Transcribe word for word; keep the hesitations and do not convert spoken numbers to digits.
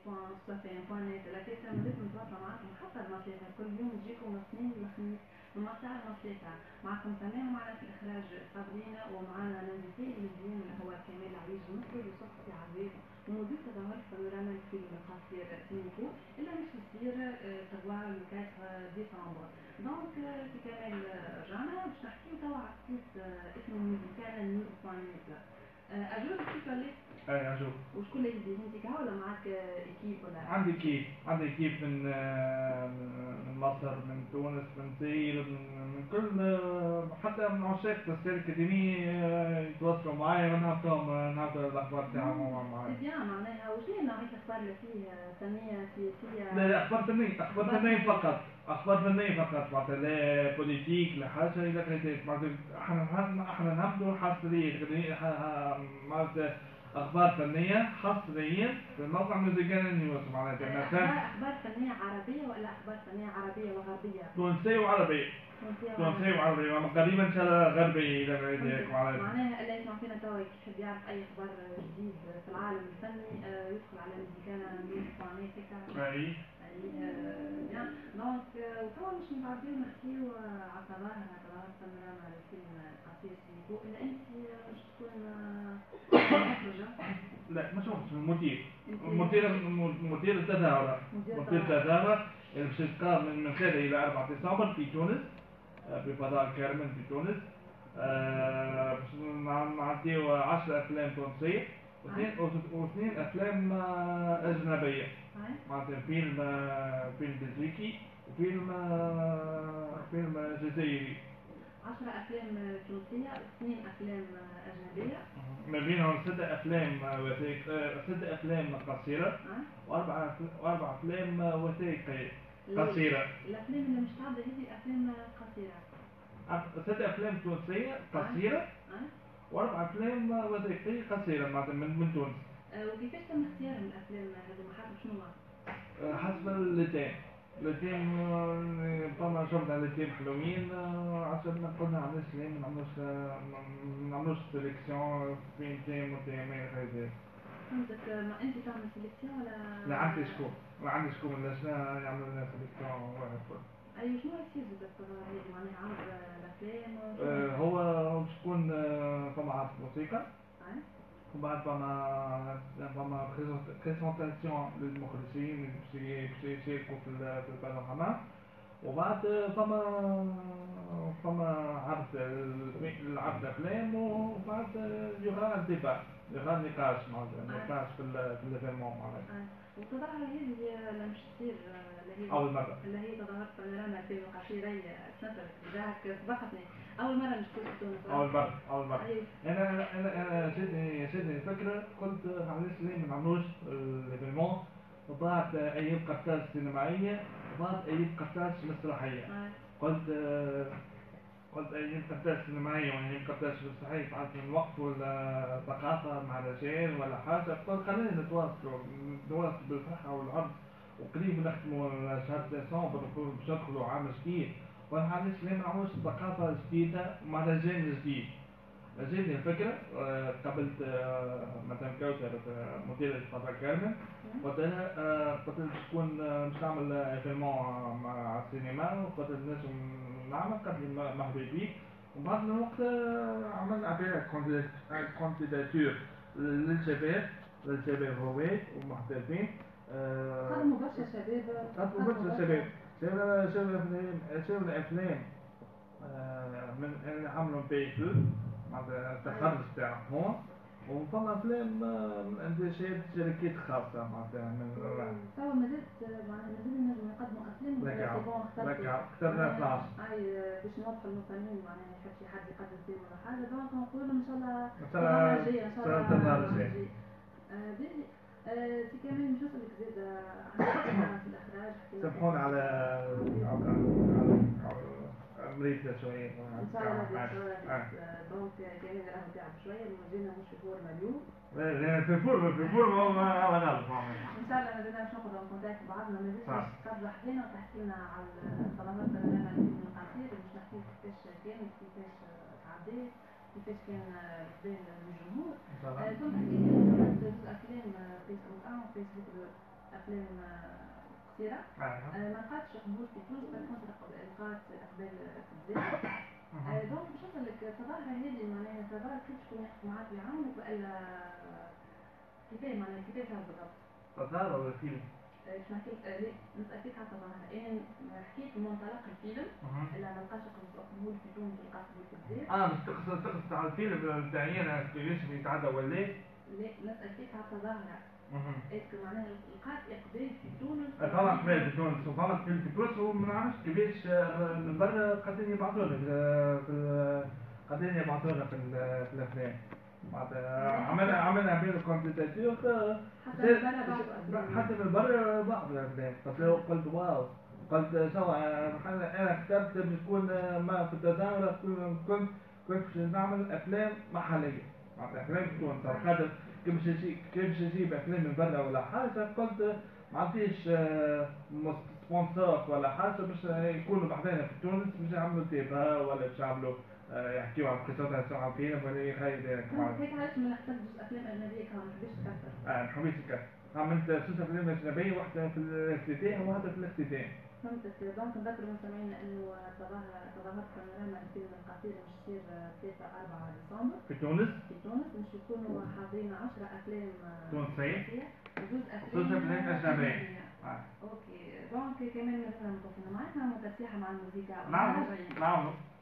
بوان صفين بوانات الأساسية مازلت متواصلة معاكم حتى المصلحة كل يوم تجيكم اثنين الخميس ومقطع المصلحة معكم تمام معنا في الإخراج صابرينا ومعنا الانفيتي اليوم اللي هو كمال عويج مصري وصحفي عزيز ومدير تظاهرة بانوراما الفيلم القصير سينيكو اللي مش يصير تغوى الأربعة ديسمبر. دونك في كمال رجعنا باش نحكيو توا على سيت اسمه ميوزيكال نيوز بوان نت. أجور كيف ولا؟ اي أجور. وشكون اللي يدير انت كها ولا معاك ايكيب ولا؟ عندي كيب عندي كيب من من مصر من تونس من زاير من, من كل حتى من عشاق السير الأكاديمي يتواصلوا معايا ونعطيهم نعطي الأخبار تاعهم معايا. بيان معناها وش هي نوعية الأخبار اللي فيه فنية سياسية؟ لا أخبار فنية أخبار فنية فقط أخبار فنية فقط معناتها لا بوليتيك لا حاجة إلا كذا معناتها احنا احنا نعملوا حصرية معناتها أخبار فنية حصريا في الموقع ميوزيكال نيوز معناتها أخبار أخبار فنية عربية ولا أخبار فنية عربية وغربية؟ تونسية وعربية. تونسية وعربية وقريبا إن شاء الله غربي إلى غير معناتها. معناها اللي يسمع فينا توا يحب يعرف أي أخبار جديد في العالم الفني يدخل على ميوزيكال نيوز بوان نت. أي. بيان دونك وتوا مش متعودين نحكيو على الظواهر على ظواهر بانوراما على الفيلم القصير سينيكو إلا أنت باش تكون مخرجة؟ لا مش مخرج مدير مدير مدير التظاهرة مدير التظاهرة اللي باش تقام من خمسة إلى أربعة ديسمبر في تونس في فضاء كارمن في تونس. باش نعطيو عشرة أفلام تونسية واثنين واثنين أفلام أجنبية معناتها فيلم فيلم بلجيكي وفيلم فيلم جزائري. عشرة أفلام تونسية واثنين أفلام أجنبية. ما بينهم ستة أفلام وثائق ستة أفلام قصيرة وأربعة وأربعة أفلام وثائقية قصيرة. الأفلام اللي مش تعرض هذه أفلام قصيرة. ستة أفلام تونسية قصيرة وأربع أفلام وثائقية قصيرة معناتها من من تونس. وكيفاش تم اختيار الأفلام هذه حسب شنو؟ حسب التيم التيم فما شفنا التيم حلوين عشان قلنا علاش ليه ما نعملوش ما نعملوش سيليكسيون بين تيم وتيمين هكذا. فهمتك. ما أنت تعمل سيليكسيون ولا؟ لا عندي شكون ما عندي شكون من اللجنة يعمل لنا سيليكسيون واحد كل. أي شنو يصير بالضبط هذه معناها عرض الأفلام؟ أه هو باش تكون فما عرض موسيقى. ومن بعد فما فما بريزونطاسيون للمخرجين اللي باش يشاركوا في البانوراما. وبعد فما فما عرض العرض أفلام وبعد يغرى ديبات يغرى نقاش معناتها نقاش في في الإيفينمون معناتها. والتظاهرة هذه اللي مش تصير اللي هي أول مرة اللي هي تظاهرة بانوراما في قصيري سنتر ذاك سبقتني أول مرة مش كنت في تونس. أول مرة أول مرة. أنا أنا أنا جاتني جاتني فكرة قلت علاش ليه ما نعملوش الإيفينمون وبعد أيام قرطاج سينمائية وبعد أيام قرطاج مسرحية. قلت قلت أيام قرطاج سينمائية وأيام قرطاج مسرحية بعد نوقفوا الثقافة مع الرجال ولا حاجة. قلت خلينا نتواصلوا نتواصل بالفرحة والعرض وقريب نختموا شهر ديسمبر باش ندخلوا عام جديد. وانا علاش ليه ما نعملوش ثقافة جديدة مع رجال جديد. جاتني الفكرة قابلت مثلا كوثر مديرة فضاء كارمن قلت لها قلت لها باش تكون باش نعمل ايفينمون مع السينما وقلت لها نجم نعمل قالت لي مرحبا بيك. وبعد الوقت عملنا عليها كونديداتور للشباب للشباب هواة ومحترفين. خدموا برشا شباب. خدموا برشا شباب. شافوا شافوا شافوا الأفلام من اللي عملوا بي تو معناتها التخرج تاعهم وفما أفلام من إنتاجات شركات خاصة معناتها من. توا مازالت معناها مازالوا ينجموا يقدموا أفلام ولا سي بون اخترنا اخترنا اثناش. أي باش نوضحوا للمقيمين معناها يحب شي حد يقدم فيلم ولا حاجة دونك نقولوا إن شاء الله النهار الجاي إن شاء الله النهار الجاي. باهي في كمان نشوف لك زاد عن في الإخراج. سامحونا على أمريكا شوية. إن شاء الله دونك كمان راهو تعب شوية مازلنا مش في فورما اليوم. لا في فورما في فورما هو غلط. إن شاء الله مازلنا باش ناخذ كونتاكت بعضنا مازلنا ترجع لنا وتحكي لنا على الطلبات اللي لنا الفيلم القصير باش نحكيو كيفاش كانت كيفاش تعديت كيفاش كان بين الجمهور. ثم حكيت لي زوج أفلام فيسبوك واحد وفيسبوك اثنين افلام قصيره. ما لقاتش قبول في تونس، بس كنت لقات اقبال في الجزائر. دونك باش نوصل لك الظاهره هذه معناها الظاهره كيف شكون يحكي معاك يعاونك والا كيفاه معناها كيفاه صار بالضبط؟ تظاهرة ولا فيلم؟ باش نحكي لك نسألك على الظاهره. انا حكيت منطلق الفيلم الا ما لقاش قبول في تونس ولقى قبول في الجزائر. اه بس تقصد تقصد على الفيلم نتاعي انا كيفاش يتعدى ولا لا؟ لا نسأل فيك على التظاهرة. اسكو معناها لقات اقبال في تونس؟ فما اقبال في تونس وفما اقبال في تونس وما نعرفش كيفاش من برا قاعدين يبعثوا لنا في قاعدين يبعثوا لنا في الافلام. معناتها عملنا عملنا بين الكونديداتور حتى من برا حتى من برا بعض الافلام. قلت واو، قلت سوا انا كتبت باش تكون ما في التظاهرة كنت كنت باش نعمل افلام محلية معناتها افلام في تونس على خاطر كيف باش نجيب كيف باش نجيب افلام من برا ولا حاجة. قلت ما عنديش سبونسور ولا حاجة باش يكونوا بحذانا في تونس باش يعملوا تيفا ولا باش يعملوا يحكيوا عن قصص نسمعوا فينا ولا غير ذلك. هيك علاش من اخترت جزء افلام اجنبيه كمان ما حبيتش تكثر؟ اه ما حبيتش نكثر. عملت ثلاث افلام اجنبيه، واحده في الافتتاح وواحده في الاختتام. فهمتك. دونك نذكر مستمعينا انه تظاهر تظاهرات بانوراما الفيلم القصير مش تصير ثلاثة أربعة ديسمبر في تونس. في تونس مش يكونوا حاضرين عشرة افلام تونسيه وجزء افلام اجنبيه. آه. اوكي دونك كمان مثلا متواصلين معنا متسيحه مع الموسيقى. نعم نعم.